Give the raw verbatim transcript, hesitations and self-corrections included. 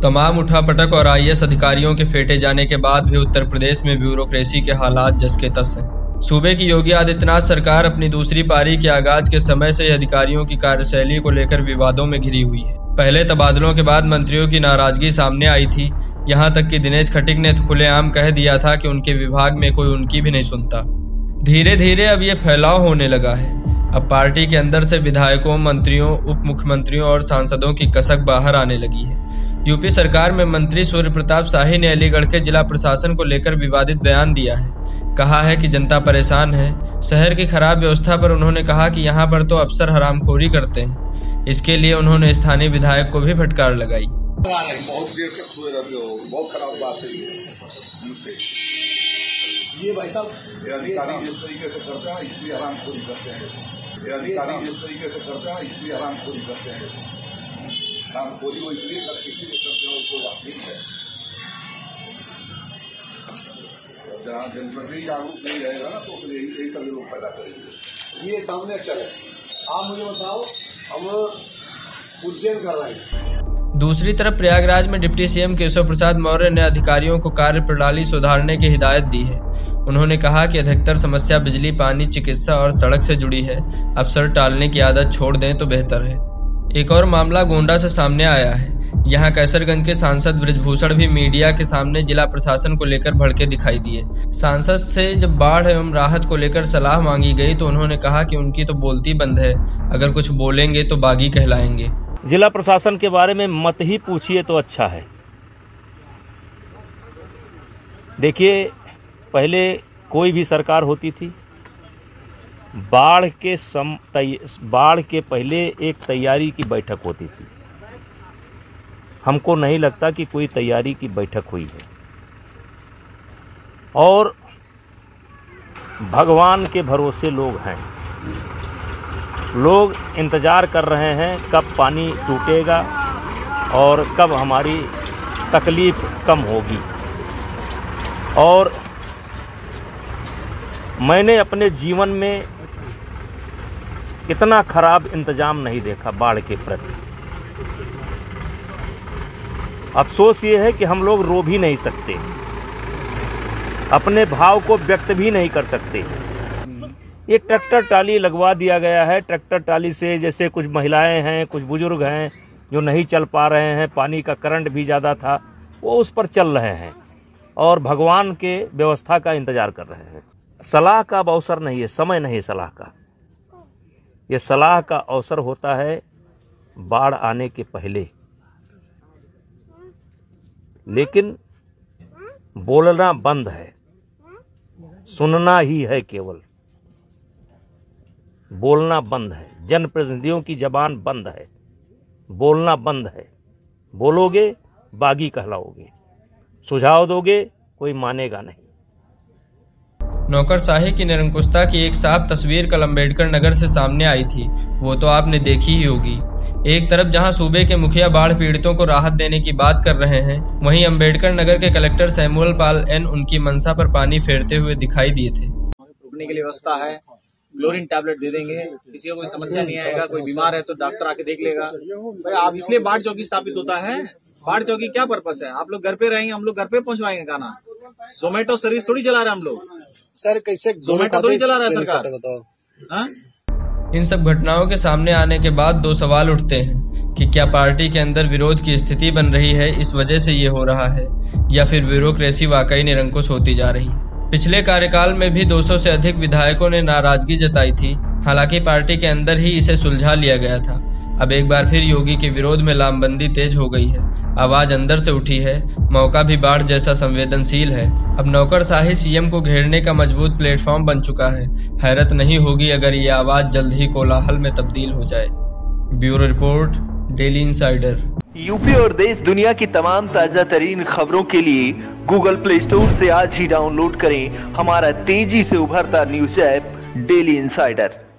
तमाम उठापटक और आई A S अधिकारियों के फेंटे जाने के बाद भी उत्तर प्रदेश में ब्यूरोक्रेसी के हालात जस के तस हैं। सूबे की योगी आदित्यनाथ सरकार अपनी दूसरी पारी के आगाज के समय से अधिकारियों की कार्यशैली को लेकर विवादों में घिरी हुई है। पहले तबादलों के बाद मंत्रियों की नाराजगी सामने आई थी। यहाँ तक कि दिनेश खटीक ने खुलेआम कह दिया था कि उनके विभाग में कोई उनकी भी नहीं सुनता। धीरे धीरे अब ये फैलाव होने लगा है। अब पार्टी के अंदर से विधायकों, मंत्रियों, उप मुख्यमंत्रियों और सांसदों की कसक बाहर आने लगी है। यूपी सरकार में मंत्री सूर्य प्रताप शाही ने अलीगढ़ के जिला प्रशासन को लेकर विवादित बयान दिया है। कहा है कि जनता परेशान है। शहर की खराब व्यवस्था पर उन्होंने कहा कि यहाँ पर तो अफसर हरामखोरी करते हैं। इसके लिए उन्होंने स्थानीय विधायक को भी फटकार लगाई। बहुत देर तक सोए रहते हो, बहुत खराब बात है ये भाई साहब। ये अधिकारी जिस तरीके से करते हैं इसलिए हरामखोरी करते हैं। ये अधिकारी जिस तरीके से करते हैं इसलिए हरामखोरी करते हैं। हरामखोरी को इसलिए इसीलिए करते हैं उसको बात ठीक है। जहाँ जनप्रतिनिधि जागरूक नहीं रहेगा ना तो फिर यही सभी लोग पैदा करेंगे। ये सामने चले। आप मुझे बताओ, हम उज्जैन कर रहे हैं। दूसरी तरफ प्रयागराज में deputy C M Keshav Prasad Maurya ने अधिकारियों को कार्य प्रणाली सुधारने की हिदायत दी है। उन्होंने कहा कि अधिकतर समस्या बिजली, पानी, चिकित्सा और सड़क से जुड़ी है। अफसर टालने की आदत छोड़ दें तो बेहतर है। एक और मामला गोंडा से सामने आया है। यहाँ कैसरगंज के सांसद बृजभूषण भी मीडिया के सामने जिला प्रशासन को लेकर भड़के दिखाई दिए। सांसद से जब बाढ़ एवं राहत को लेकर सलाह मांगी गई तो उन्होंने कहा कि उनकी तो बोलती बंद है, अगर कुछ बोलेंगे तो बागी कहलाएंगे। जिला प्रशासन के बारे में मत ही पूछिए तो अच्छा है। देखिए, पहले कोई भी सरकार होती थी, बाढ़ के सम बाढ़ के पहले एक तैयारी की बैठक होती थी। हमको नहीं लगता कि कोई तैयारी की बैठक हुई है। और भगवान के भरोसे लोग हैं। लोग इंतज़ार कर रहे हैं कब पानी टूटेगा और कब हमारी तकलीफ़ कम होगी। और मैंने अपने जीवन में इतना खराब इंतज़ाम नहीं देखा बाढ़ के प्रति। अफसोस ये है कि हम लोग रो भी नहीं सकते, अपने भाव को व्यक्त भी नहीं कर सकते। ये ट्रैक्टर ट्राली लगवा दिया गया है। ट्रैक्टर ट्राली से जैसे कुछ महिलाएं हैं, कुछ बुजुर्ग हैं जो नहीं चल पा रहे हैं, पानी का करंट भी ज़्यादा था, वो उस पर चल रहे हैं और भगवान के व्यवस्था का इंतज़ार कर रहे हैं। सलाह का अब अवसर नहीं है, समय नहीं है सलाह का। ये सलाह का अवसर होता है बाढ़ आने के पहले। लेकिन बोलना बंद है, सुनना ही है केवल। बोलना बंद है, जनप्रतिनिधियों की जबान बंद है, बोलना बंद है। बोलोगे बागी कहलाओगे, सुझाव दोगे कोई मानेगा नहीं। नौकरशाही की निरंकुशता की एक साफ तस्वीर कल अम्बेडकर नगर से सामने आई थी। वो तो आपने देखी ही होगी। एक तरफ जहां सूबे के मुखिया बाढ़ पीड़ितों को राहत देने की बात कर रहे हैं, वहीं अम्बेडकर नगर के कलेक्टर सैमुअल पाल एन उनकी मंशा पर पानी फेरते हुए दिखाई दिए थे। रुकने के लिए व्यवस्था है, क्लोरीन टैबलेट दे देंगे, किसी को कोई समस्या नहीं आएगा। कोई बीमार है तो डॉक्टर आके देख लेगा। भाई आप इसलिए बाढ़ चौकी स्थापित होता है। बाढ़ चौकी क्या पर्पस है? आप लोग घर पे रहेंगे, हम लोग घर पे पहुंचवाएंगे खाना। जोमेटो सर्विस थोड़ी चला रहे हैं हम लोग। सर कैसे जोमेटो थोड़ी चला रहा है सरकार? हाँ? इन सब घटनाओं के सामने आने के बाद दो सवाल उठते हैं कि क्या पार्टी के अंदर विरोध की स्थिति बन रही है, इस वजह से ये हो रहा है, या फिर ब्यूरोक्रेसी वाकई निरंकुश होती जा रही है। पिछले कार्यकाल में भी दो सौ से अधिक विधायकों ने नाराजगी जताई थी। हालांकि पार्टी के अंदर ही इसे सुलझा लिया गया था। अब एक बार फिर योगी के विरोध में लामबंदी तेज हो गई है। आवाज अंदर से उठी है। मौका भी बाढ़ जैसा संवेदनशील है। अब नौकरशाही सी एम को घेरने का मजबूत प्लेटफॉर्म बन चुका है। हैरत नहीं होगी अगर ये आवाज जल्द ही कोलाहल में तब्दील हो जाए। Bureau report, daily insider. UP और देश दुनिया की तमाम ताजा तरीन खबरों के लिए गूगल प्ले स्टोर से आज ही डाउनलोड करें हमारा तेजी से उभरता न्यूज ऐप डेली इंसाइडर।